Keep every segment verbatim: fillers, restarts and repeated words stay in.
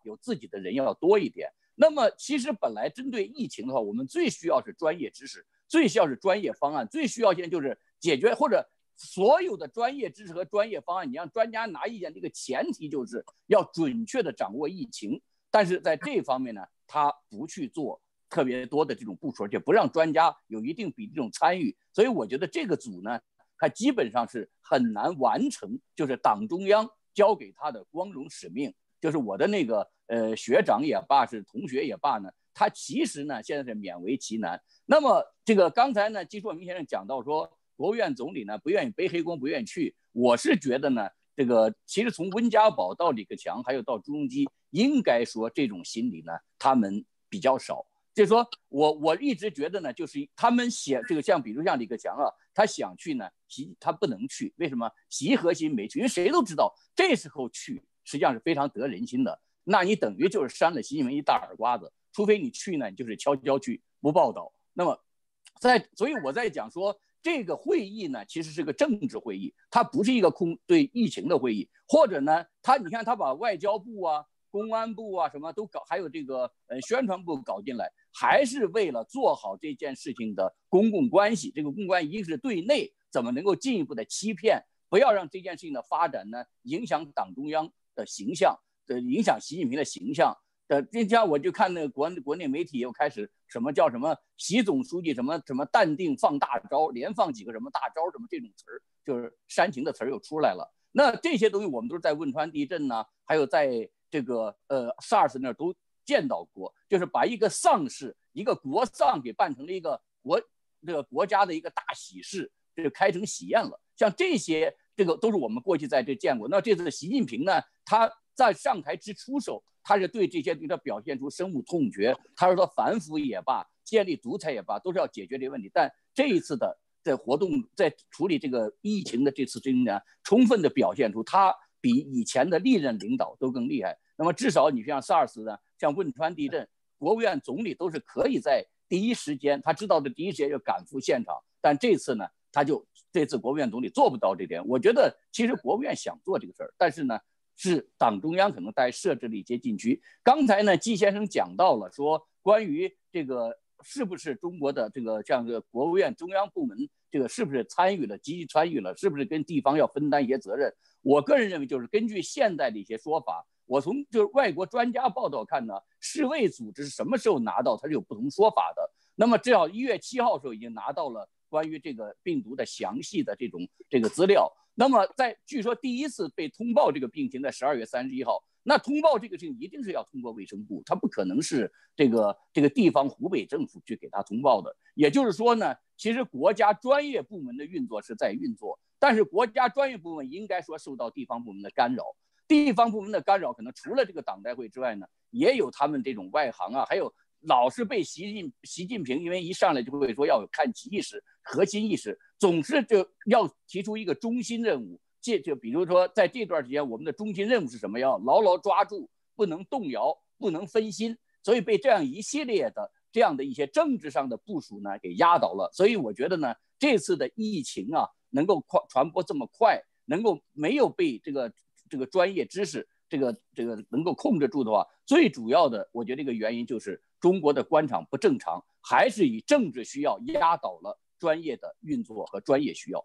有自己的人要多一点。那么其实本来针对疫情的话，我们最需要是专业知识，最需要是专业方案，最需要现在就是解决或者所有的专业知识和专业方案，你让专家拿意见，这个前提就是要准确的掌握疫情。但是在这方面呢，他不去做特别多的这种部署，而且不让专家有一定比例这种参与。所以我觉得这个组呢，它基本上是很难完成，就是党中央交给他的光荣使命。就是我的那个呃学长也罢，是同学也罢呢，他其实呢现在是勉为其难。那么这个刚才呢，季硕明先生讲到说，国务院总理呢不愿意背黑锅，不愿意去。我是觉得呢，这个其实从温家宝到李克强，还有到朱镕基，应该说这种心理呢，他们比较少。就是说我我一直觉得呢，就是他们写这个像比如像李克强啊，他想去呢，习他不能去，为什么？习核心没去，因为谁都知道这时候去实际上是非常得人心的。那你等于就是扇了习近平一大耳刮子，除非你去呢，你就是悄悄去不报道。那么在所以我在讲说，这个会议呢其实是个政治会议，它不是一个空对疫情的会议，或者呢，他你看他把外交部啊、公安部啊什么都搞，还有这个呃宣传部搞进来，还是为了做好这件事情的公共关系。这个公共关系一个是对内怎么能够进一步的欺骗，不要让这件事情的发展呢影响党中央的形象，的影响习近平的形象。的这家我就看那个国国内媒体又开始什么叫什么习总书记什么什么淡定放大招，连放几个什么大招什么这种词儿，就是煽情的词儿又出来了。那这些东西我们都是在汶川地震呢、啊，还有在这个呃 SARS 那儿都见到过，就是把一个丧事、一个国丧给办成了一个国这个国家的一个大喜事，这就开成喜宴了。像这些，这个都是我们过去在这见过。那这次习近平呢，他在上台之初手，他是对这些对他表现出深恶痛绝。他说他反腐也罢，建立独裁也罢，都是要解决这个问题。但这一次的在活动，在处理这个疫情的这次之呢，充分的表现出他比以前的历任领导都更厉害。那么至少你像 SARS 呢，像汶川地震，国务院总理都是可以在第一时间，他知道的第一时间就赶赴现场。但这次呢，他就这次国务院总理做不到这点。我觉得其实国务院想做这个事儿，但是呢，是党中央可能在设置了一些禁区。刚才呢，季先生讲到了说，关于这个是不是中国的这个像这个国务院中央部门，这个是不是参与了，积极参与了，是不是跟地方要分担一些责任？我个人认为，就是根据现在的一些说法，我从就是外国专家报道看呢，世卫组织是什么时候拿到，它是有不同说法的。那么至少一月七号的时候已经拿到了关于这个病毒的详细的这种这个资料。那么在据说第一次被通报这个病情在十二月三十一号，那通报这个事情一定是要通过卫生部，它不可能是这个这个地方湖北政府去给他通报的。也就是说呢，其实国家专业部门的运作是在运作，但是国家专业部门应该说受到地方部门的干扰。地方部门的干扰可能除了这个党代会之外呢，也有他们这种外行啊，还有老是被习近习近平，因为一上来就会说要有看齐意识、核心意识，总是就要提出一个中心任务。这就比如说在这段时间，我们的中心任务是什么？要牢牢抓住，不能动摇，不能分心。所以被这样一系列的这样的一些政治上的部署呢，给压倒了。所以我觉得呢，这次的疫情啊，能够快传播这么快，能够没有被这个这个专业知识这个这个能够控制住的话，最主要的我觉得这个原因就是中国的官场不正常，还是以政治需要压倒了专业的运作和专业需要。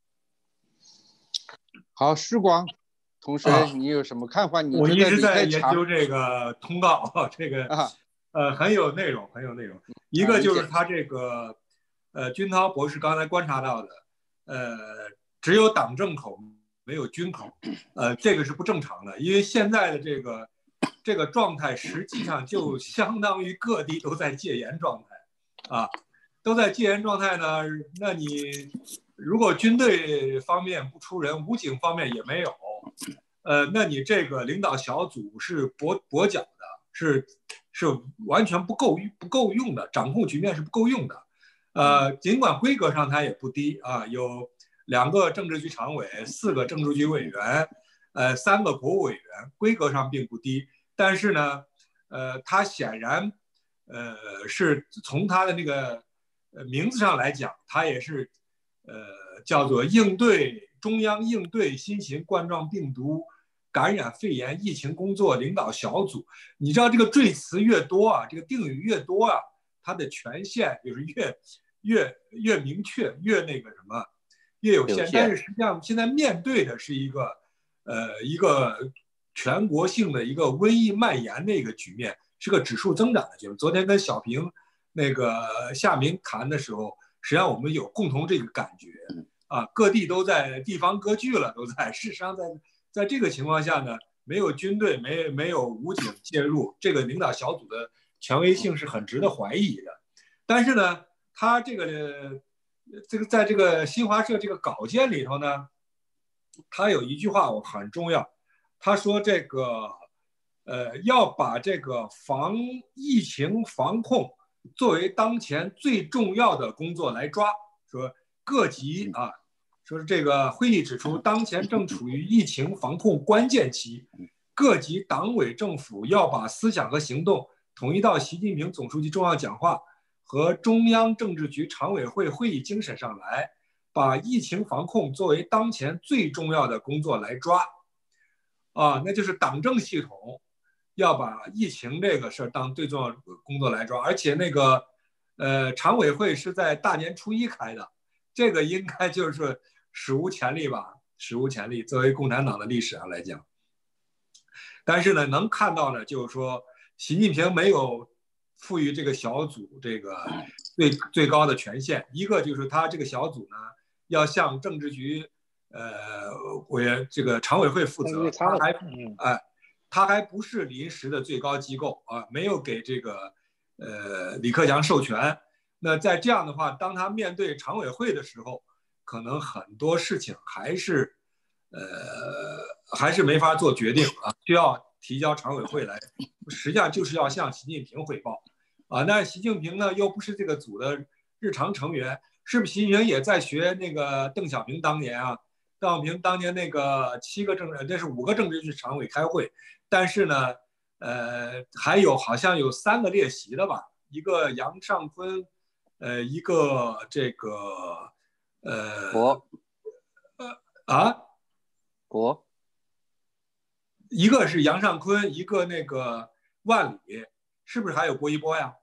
好，时光同学，啊、你有什么看法？你我一直在研究这个通告，这个啊，呃，很有内容，很有内容。一个就是他这个，呃，军涛博士刚才观察到的，呃，只有党政口没有军口，呃，这个是不正常的，因为现在的这个这个状态实际上就相当于各地都在戒严状态，啊，都在戒严状态呢，那你。如果军队方面不出人，武警方面也没有，呃，那你这个领导小组是跛跛脚的，是是完全不够不够用的，掌控局面是不够用的，呃，尽管规格上它也不低啊，有两个政治局常委，四个政治局委员，呃，三个国务委员，规格上并不低，但是呢，呃，它显然，呃，是从它的那个名字上来讲，它也是。呃，叫做应对中央应对新型冠状病毒感染肺炎疫情工作领导小组。你知道这个赘词越多啊，这个定语越多啊，它的权限就是越越越明确，越那个什么，越有限。但是实际上现在面对的是一个呃一个全国性的一个瘟疫蔓延的一个局面，是个指数增长的局面。昨天跟小平那个夏明谈的时候，实际上我们有共同这个感觉啊，各地都在地方割据了，都在。事实上在在这个情况下呢，没有军队，没没有武警介入，这个领导小组的权威性是很值得怀疑的。但是呢，他这个这个在这个新华社这个稿件里头呢，他有一句话我很重要，他说这个呃要把这个防疫情防控作为当前最重要的工作来抓，说各级啊，说是这个会议指出，当前正处于疫情防控关键期，各级党委政府要把思想和行动统一到习近平总书记重要讲话和中央政治局常委会会议精神上来，把疫情防控作为当前最重要的工作来抓，啊，那就是党政系统要把疫情这个事儿当最重要的工作来抓，而且那个呃常委会是在大年初一开的，这个应该就是史无前例吧，史无前例，作为共产党的历史上来讲。但是呢，能看到呢，就是说习近平没有赋予这个小组这个最最高的权限，一个就是他这个小组呢要向政治局呃委这个常委会负责，他还哎。他还不是临时的最高机构啊，没有给这个呃李克强授权。那在这样的话，当他面对常委会的时候，可能很多事情还是呃还是没法做决定啊，需要提交常委会来，实际上就是要向习近平汇报啊。那习近平呢又不是这个组的日常成员，是不是习近平也在学那个邓小平当年啊？邓小平当年那个七个政治，这是五个政治局常委开会。但是呢，呃，还有好像有三个列席的吧，一个杨尚昆，呃，一个这个，呃， 国， 呃啊， 国， 一个是杨尚昆，一个那个万里，是不是还有郭一波呀？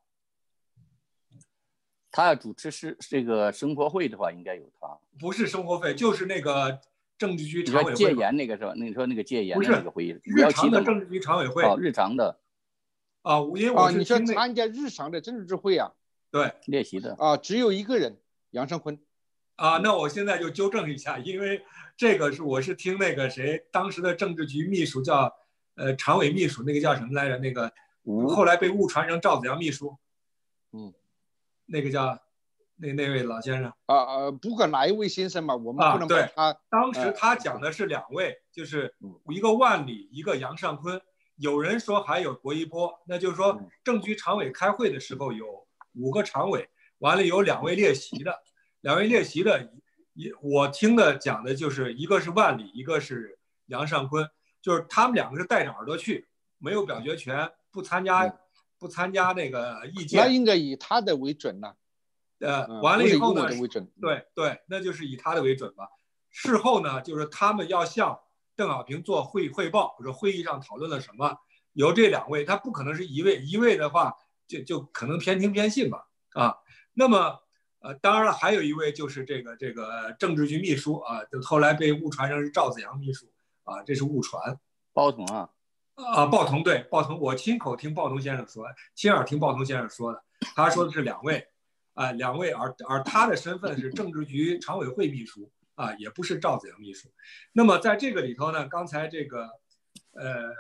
他要主持是这个生活会的话，应该有他。 不是生活会，就是那个。政治局常委会戒严那个是吧？那你说那个戒严的那个会议， 日常的政治局常委会哦，日常的啊，因为我是你说参加日常的政治局会啊， 对， 列席的啊，只有一个人，杨尚昆啊，那我现在就纠正一下，因为这个是我是听那个谁当时的政治局秘书叫呃常委秘书，那个叫什么来着？那个后来被误传成赵子阳秘书， 嗯， 那个叫。那那位老先生啊啊，不管哪一位先生嘛，我们不能把他。 啊、当时他讲的是两位，就是一个万里，一个杨尚昆。有人说还有郭一波，那就是说政局常委开会的时候有五个常委，完了有两位列席的，两位列席的，一我听的讲的就是一个是万里，一个是杨尚昆，就是他们两个是带着耳朵去，没有表决权，不参加不参加那个意见。 那应该以他的为准呢。 呃，完了以后呢， 嗯、 对对，那就是以他的为准吧。事后呢，就是他们要向邓小平做汇汇报，说会议上讨论了什么。由这两位，他不可能是一位，一位的话就就可能偏听偏信吧。啊，那么呃，当然了，还有一位就是这个这个政治局秘书啊，就后来被误传成是赵子阳秘书啊，这是误传。 鲍同啊， 啊，鲍同对鲍同，我亲口听鲍同先生说，亲耳听鲍同先生说的，他说的是两位。啊、呃，两位，而而他的身份是政治局常委会秘书啊，也不是赵子阳秘书。那么在这个里头呢，刚才这个，呃呃，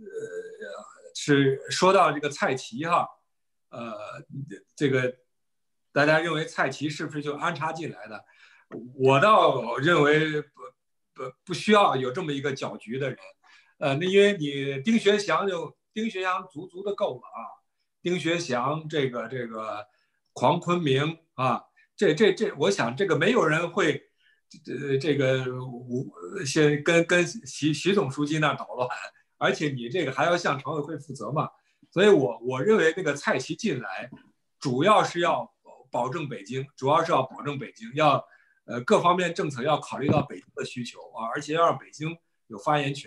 是说到这个蔡奇哈，呃，这个大家认为蔡奇是不是就安插进来的？我倒认为不不不需要有这么一个搅局的人，呃，那因为你丁学祥就丁学祥足足的够了啊，丁学祥这个这个。黄坤明啊，这这这，我想这个没有人会，呃，这个无先跟跟习习总书记那捣乱，而且你这个还要向常委会负责嘛，所以我我认为那个蔡奇进来，主要是要保证北京，主要是要保证北京，要呃各方面政策要考虑到北京的需求啊，而且要让北京有发言权。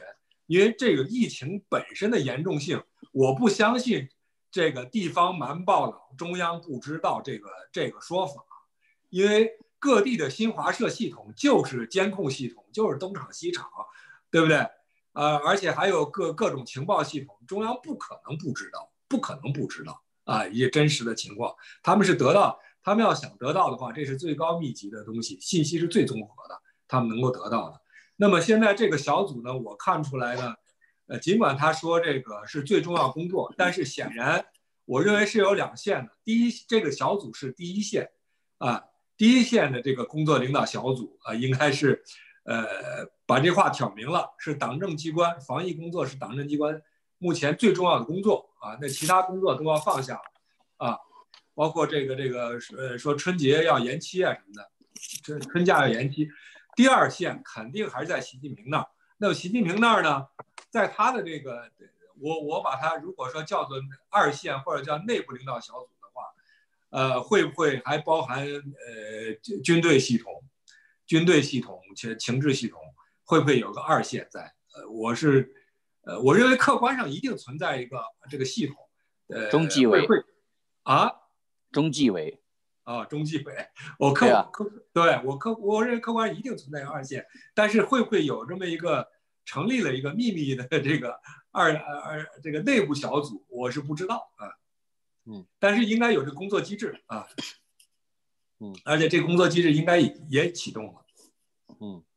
因为这个疫情本身的严重性，我不相信这个地方瞒报道，中央不知道这个这个说法，因为各地的新华社系统就是监控系统，就是东厂西厂，对不对？呃，而且还有各各种情报系统，中央不可能不知道，不可能不知道啊，一些真实的情况，他们是得到，他们要想得到的话，这是最高密集的东西，信息是最综合的，他们能够得到的。那么现在这个小组呢，我看出来呢，呃，尽管他说这个是最重要工作，但是显然我认为是有两线的。第一，这个小组是第一线，啊，第一线的这个工作领导小组啊，应该是，呃，把这话挑明了，是党政机关，防疫工作是党政机关目前最重要的工作啊，那其他工作都要放下啊，包括这个这个呃说春节要延期啊什么的，春春假要延期。第二线肯定还是在习近平那儿。那么习近平那儿呢，在他的这个，我我把它如果说叫做二线或者叫内部领导小组的话，呃，会不会还包含呃军队系统、军队系统、情情治系统，会不会有个二线在？呃，我是，呃，我认为客观上一定存在一个这个系统，呃， 中纪委会啊， 中纪委。 啊，中纪委，我客对啊， 客对我客，我认为客观一定存在二线，但是会不会有这么一个成立了一个秘密的这个二二这个内部小组，我是不知道啊， 嗯， 但是应该有这工作机制啊， 嗯， 而且这工作机制应该也启动了， 嗯。